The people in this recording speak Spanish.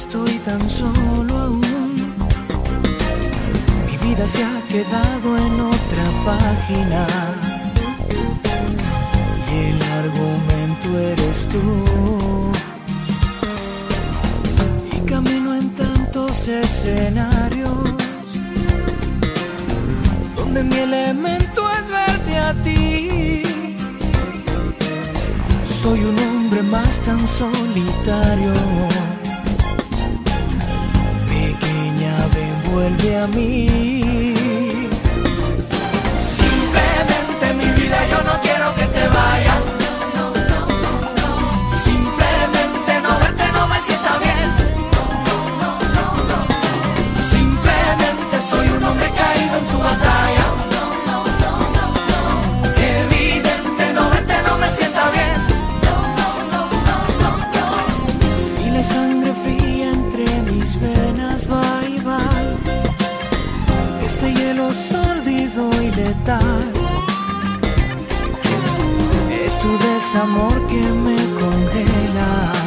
estoy tan solo aún. Mi vida se ha quedado en otra página y el argumento eres tú. Y camino en tantos escenarios donde mi elemento es verte a ti. Soy un hombre más tan solitario. Pequeña, ven, vuelve a mí. Simplemente mi vida, yo no quiero que te vayas. Simplemente no verte no me sienta bien. Simplemente soy un hombre caído en tu batalla. Evidente, no verte no me sienta bien. Y la sangre fría entre mis venas va y va. Este hielo sórdido y letal es tu desamor que me congela.